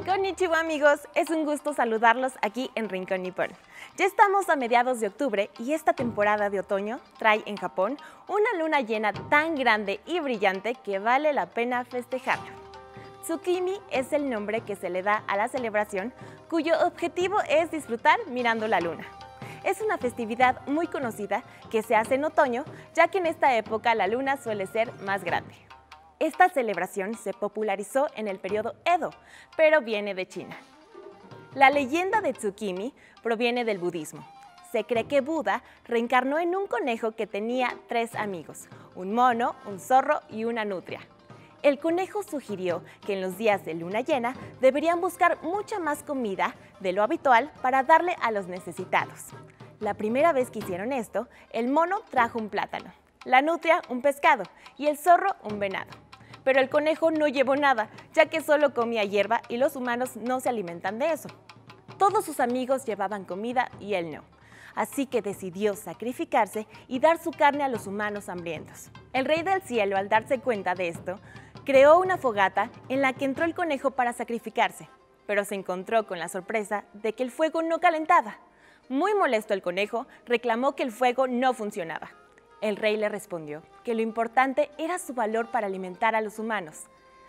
Konnichiwa amigos, es un gusto saludarlos aquí en Rincón Nippon. Ya estamos a mediados de octubre y esta temporada de otoño trae en Japón una luna llena tan grande y brillante que vale la pena festejarla. Tsukimi es el nombre que se le da a la celebración, cuyo objetivo es disfrutar mirando la luna. Es una festividad muy conocida que se hace en otoño, ya que en esta época la luna suele ser más grande. Esta celebración se popularizó en el periodo Edo, pero viene de China. La leyenda de Tsukimi proviene del budismo. Se cree que Buda reencarnó en un conejo que tenía 3 amigos, un mono, un zorro y una nutria. El conejo sugirió que en los días de luna llena deberían buscar mucha más comida de lo habitual para darle a los necesitados. La primera vez que hicieron esto, el mono trajo un plátano, la nutria un pescado y el zorro un venado. Pero el conejo no llevó nada, ya que solo comía hierba y los humanos no se alimentan de eso. Todos sus amigos llevaban comida y él no. Así que decidió sacrificarse y dar su carne a los humanos hambrientos. El rey del cielo, al darse cuenta de esto, creó una fogata en la que entró el conejo para sacrificarse, pero se encontró con la sorpresa de que el fuego no calentaba. Muy molesto el conejo, reclamó que el fuego no funcionaba. El rey le respondió que lo importante era su valor para alimentar a los humanos.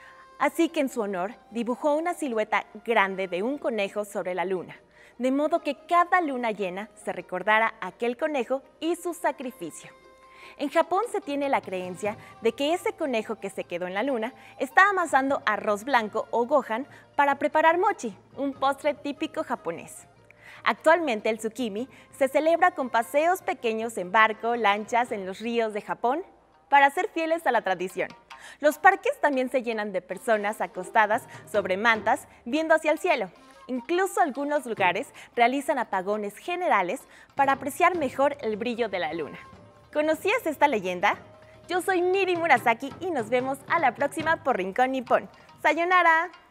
Así que en su honor dibujó una silueta grande de un conejo sobre la luna, de modo que cada luna llena se recordara a aquel conejo y su sacrificio. En Japón se tiene la creencia de que ese conejo que se quedó en la luna está amasando arroz blanco o gohan para preparar mochi, un postre típico japonés. Actualmente el Tsukimi se celebra con paseos pequeños en barco, lanchas en los ríos de Japón, para ser fieles a la tradición. Los parques también se llenan de personas acostadas sobre mantas viendo hacia el cielo. Incluso algunos lugares realizan apagones generales para apreciar mejor el brillo de la luna. ¿Conocías esta leyenda? Yo soy Miri Murasaki y nos vemos a la próxima por Rincón Nippon. ¡Sayonara!